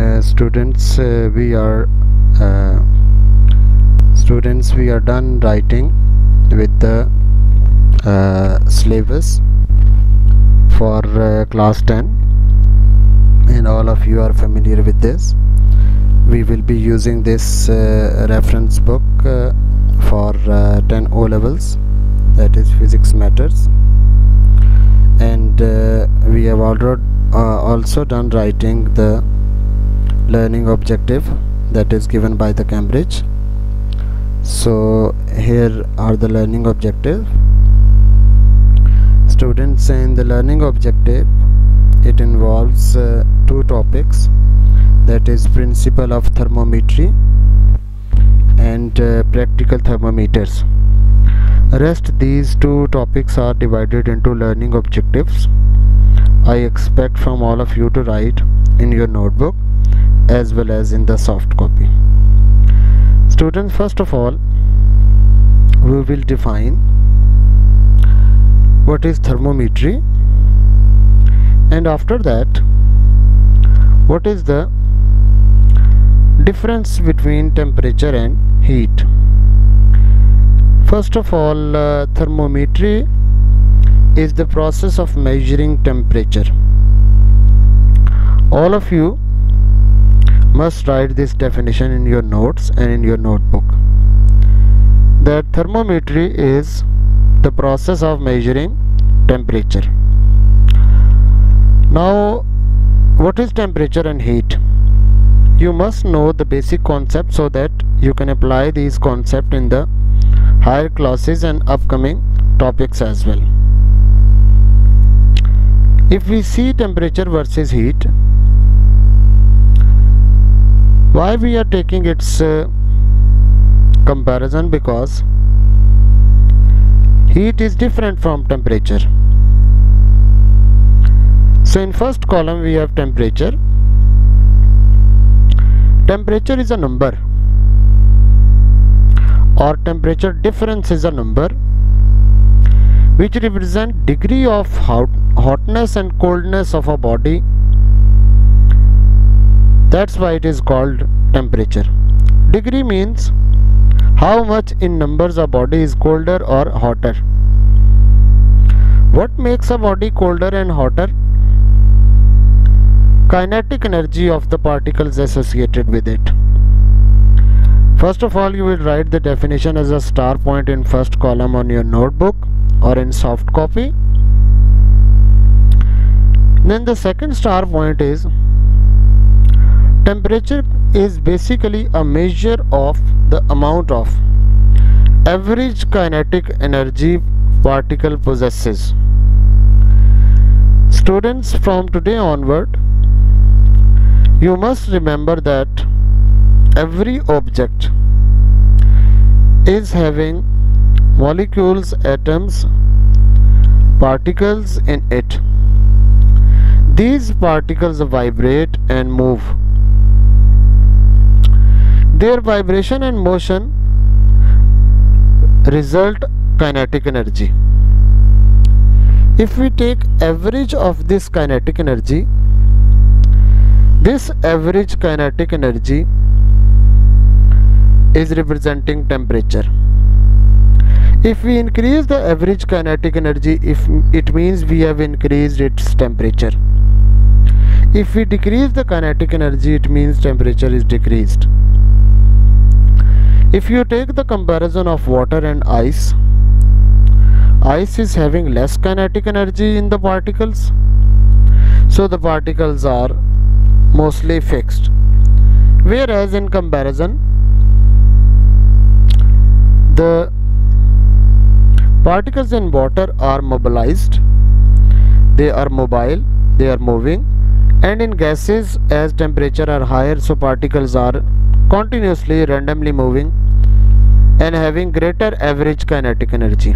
Students, we are done writing with the syllabus for class 10, and all of you are familiar with this. We will be using this reference book for 10 O levels, that is Physics Matters, and we have already also done writing the learning objective that is given by the Cambridge. So here are the learning objective. Students, in the learning objective, it involves two topics, that is principle of thermometry and practical thermometers. Rest these two topics are divided into learning objectives. I expect from all of you to write in your notebook as well as in the soft copy. Students, first of all, we will define what is thermometry, and after that, what is the difference between temperature and heat. First of all, thermometry is the process of measuring temperature. All of you must write this definition in your notes and in your notebook, that thermometry is the process of measuring temperature. Now, what is temperature and heat? You must know the basic concept so that you can apply these concepts in the higher classes and upcoming topics as well. If we see temperature versus heat, why we are taking its comparison? Because heat is different from temperature. So in first column we have temperature. Temperature is a number, or temperature difference is a number which represent degree of hotness and coldness of a body. That's why it is called temperature. Degree means how much in numbers a body is colder or hotter. What makes a body colder and hotter? Kinetic energy of the particles associated with it. First of all, you will write the definition as a star point in first column on your notebook or in soft copy. Then the second star point is, temperature is basically a measure of the amount of average kinetic energy particle possesses. Students, from today onward, you must remember that every object is having molecules, atoms, particles in it. These particles vibrate and move. Their vibration and motion result kinetic energy. If we take average of this kinetic energy, this average kinetic energy is representing temperature. If we increase the average kinetic energy, it means we have increased its temperature. If we decrease the kinetic energy, it means temperature is decreased. If you take the comparison of water and ice, ice is having less kinetic energy in the particles, so the particles are mostly fixed. Whereas in comparison, the particles in water are mobilized, they are mobile, they are moving, and in gases, as temperature are higher, so particles are continuously randomly moving and having greater average kinetic energy.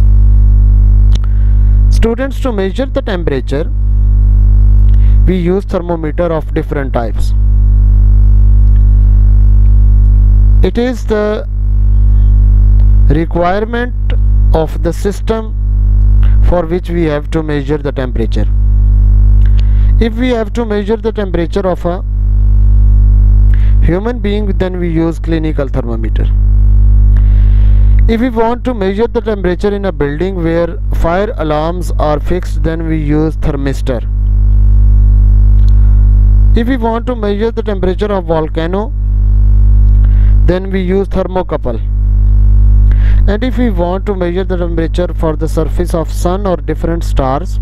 Students, to measure the temperature, we use thermometer of different types. It is the requirement of the system for which we have to measure the temperature. If we have to measure the temperature of a human being, then we use clinical thermometer. If we want to measure the temperature in a building where fire alarms are fixed, then we use thermistor. If we want to measure the temperature of volcano, then we use thermocouple. And if we want to measure the temperature for the surface of sun or different stars,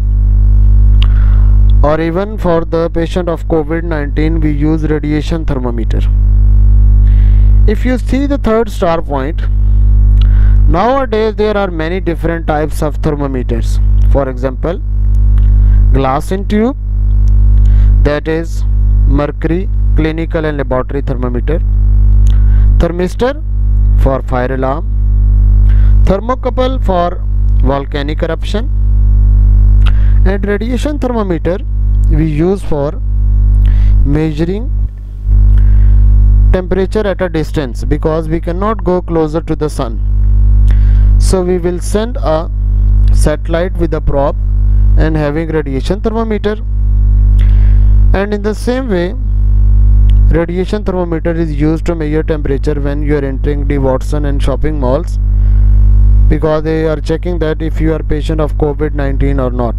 or even for the patient of COVID-19, we use radiation thermometer. If you see the third star point, nowadays there are many different types of thermometers. For example, glass in tube, that is mercury, clinical and laboratory thermometer. Thermistor for fire alarm. Thermocouple for volcanic eruption. And radiation thermometer we use for measuring temperature at a distance, because we cannot go closer to the sun. So we will send a satellite with a probe and having radiation thermometer. And in the same way, radiation thermometer is used to measure temperature when you are entering the Watson and shopping malls, because they are checking that if you are patient of COVID-19 or not.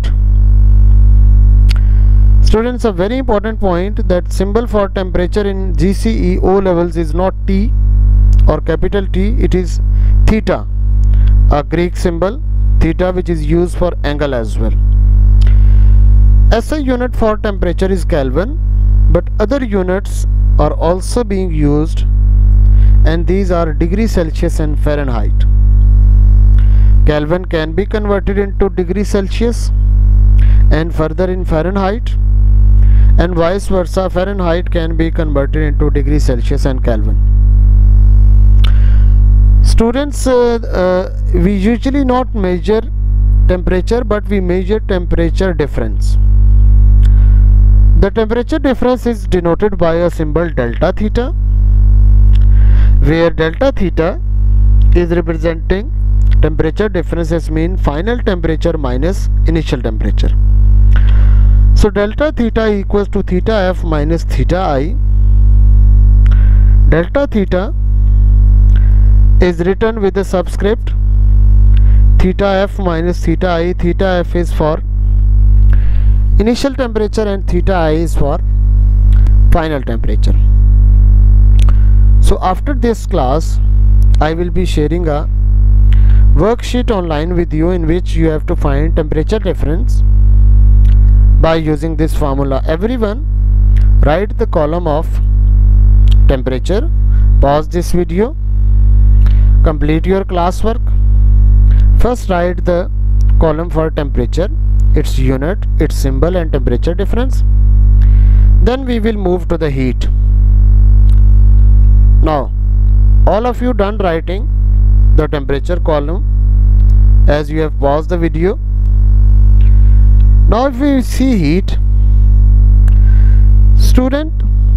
Students, a very important point, that symbol for temperature in GCE O levels is not T or capital T, it is theta, a Greek symbol theta, which is used for angle as well. SI unit for temperature is Kelvin, but other units are also being used, and these are degree Celsius and Fahrenheit. Kelvin can be converted into degree Celsius and further in Fahrenheit, and vice versa, Fahrenheit can be converted into degree Celsius and Kelvin. Students, we usually not measure temperature, but we measure temperature difference. The temperature difference is denoted by a symbol delta theta, where delta theta is representing temperature difference as mean final temperature minus initial temperature. So delta theta equals to theta f minus theta I. Delta theta is written with the subscript theta f minus theta I. Theta f is for initial temperature and theta I is for final temperature. So after this class, I will be sharing a worksheet online with you in which you have to find temperature difference by using this formula. Everyone write the column of temperature, pause this video, complete your classwork. First write the column for temperature, its unit, its symbol and temperature difference. Then we will move to the heat. Now all of you done writing the temperature column as you have paused the video. Now if we see heat, student,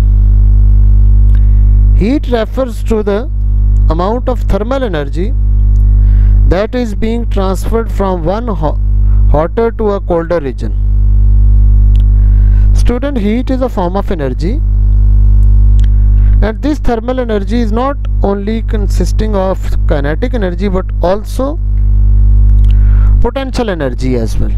heat refers to the amount of thermal energy that is being transferred from one hotter to a colder region. Student, heat is a form of energy, and this thermal energy is not only consisting of kinetic energy but also potential energy as well.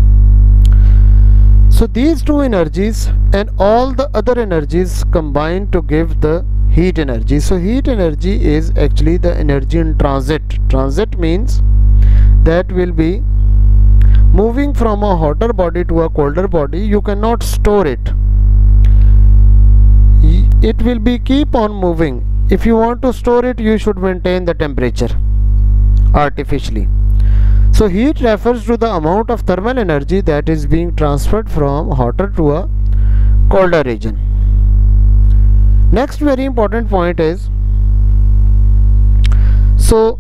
So these two energies and all the other energies combine to give the heat energy. So heat energy is actually the energy in transit. Transit means that will be moving from a hotter body to a colder body. You cannot store it. It will be keep on moving. If you want to store it, you should maintain the temperature artificially. So heat refers to the amount of thermal energy that is being transferred from hotter to a colder region. Next very important point is, so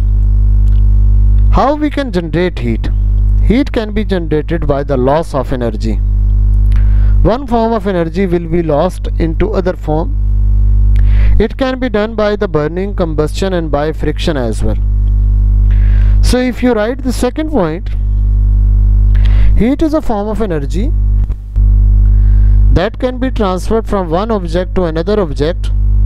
how we can generate heat? Heat can be generated by the loss of energy. One form of energy will be lost into other form. It can be done by the burning, combustion and by friction as well. So if you write the second point, heat is a form of energy that can be transferred from one object to another object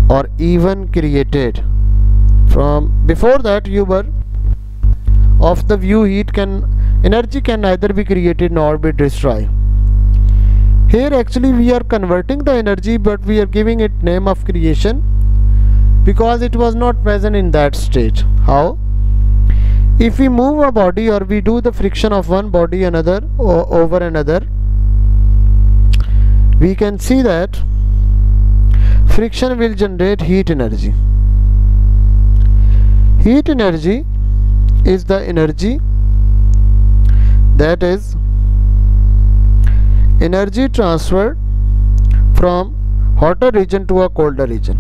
or even created. From before that you were of the view energy can neither be created nor be destroyed. Here actually we are converting the energy, but we are giving it name of creation because it was not present in that state. How? If we move a body or we do the friction of one body another or over another, we can see that friction will generate heat energy. Heat energy is the energy that is energy transferred from hotter region to a colder region.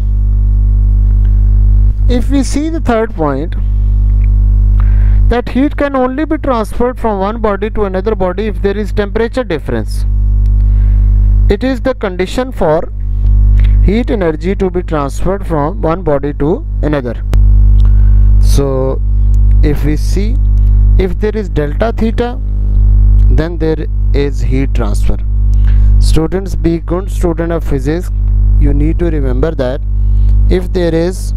If we see the third point, that heat can only be transferred from one body to another body if there is temperature difference. It is the condition for heat energy to be transferred from one body to another. So if we see, if there is delta theta, then there is heat transfer. Students, be good student of physics. You need to remember that if there is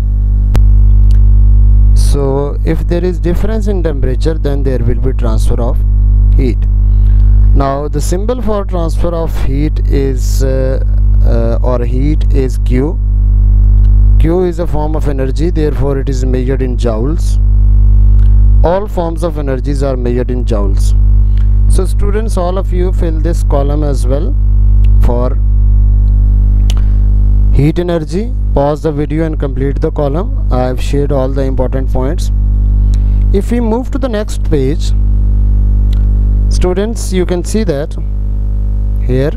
difference in temperature, then there will be transfer of heat. Now the symbol for transfer of heat is heat is Q. Q is a form of energy, therefore it is measured in joules. All forms of energies are measured in joules. So students, all of you fill this column as well for heat energy. Pause the video and complete the column. I have shared all the important points. If we move to the next page, students, you can see that here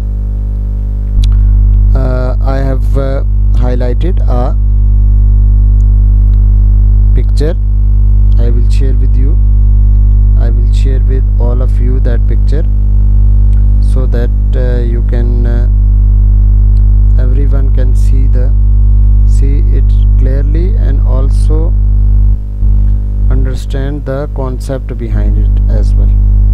I have highlighted a picture. I will share with you. I will share with all of you that picture so that you can everyone can see it clearly and also understand the concept behind it as well.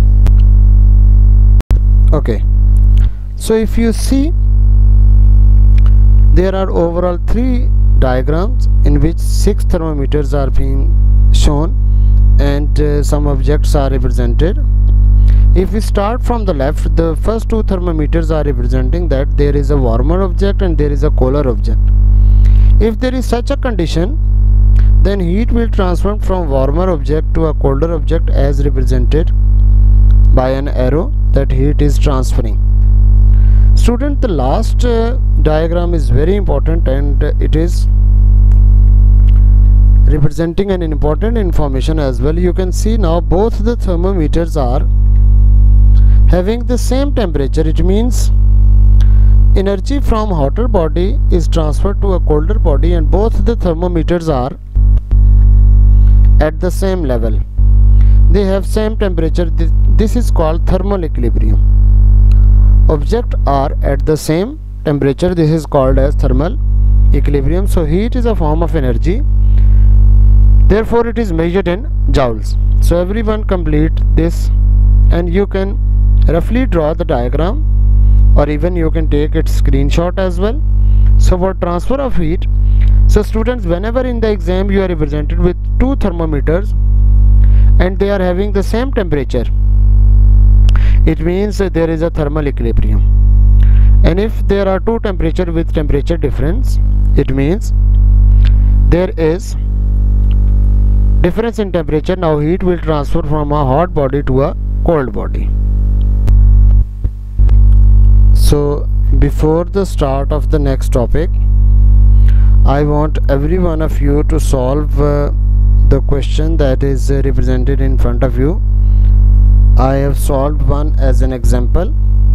Okay, so if you see, there are overall 3 diagrams in which 6 thermometers are being shown and some objects are represented. If we start from the left, the first 2 thermometers are representing that there is a warmer object and there is a colder object. If there is such a condition, then heat will transfer from warmer object to a colder object as represented by an arrow, that heat is transferring. Student, the last diagram is very important and it is representing an important information as well. You can see now both the thermometers are having the same temperature. It means energy from hotter body is transferred to a colder body and both the thermometers are at the same level. They have same temperature. This is called thermal equilibrium. Objects are at the same temperature. This is called as thermal equilibrium. So heat is a form of energy, therefore it is measured in joules. So everyone complete this and you can roughly draw the diagram, or even you can take its screenshot as well. So for transfer of heat, so students, whenever in the exam you are represented with 2 thermometers and they are having the same temperature, it means that there is a thermal equilibrium. And if there are 2 temperatures with temperature difference, it means there is difference in temperature. Now heat will transfer from a hot body to a cold body. So before the start of the next topic, I want every one of you to solve the question that is represented in front of you. I have solved one as an example.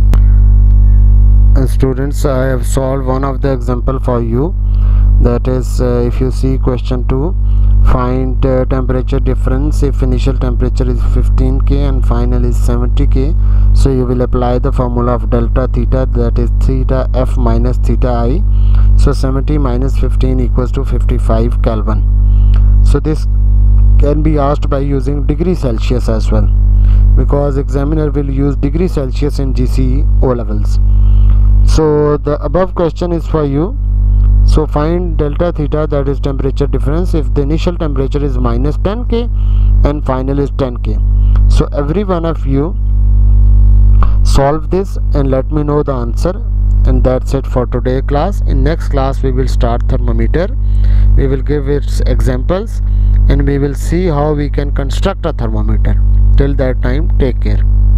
Students, I have solved one of the example for you. That is, if you see question 2, find temperature difference if initial temperature is 15K and final is 70K. So you will apply the formula of delta theta, that is theta F minus theta I. So 70 minus 15 equals to 55 Kelvin. So this can be asked by using degree Celsius as well, because examiner will use degree Celsius in GCE O levels. So the above question is for you. So find delta theta, that is temperature difference, if the initial temperature is minus 10K and final is 10K. So every one of you solve this and let me know the answer. And that's it for today class. In next class we will start thermometer. We will give its examples and we will see how we can construct a thermometer. Till that time, take care.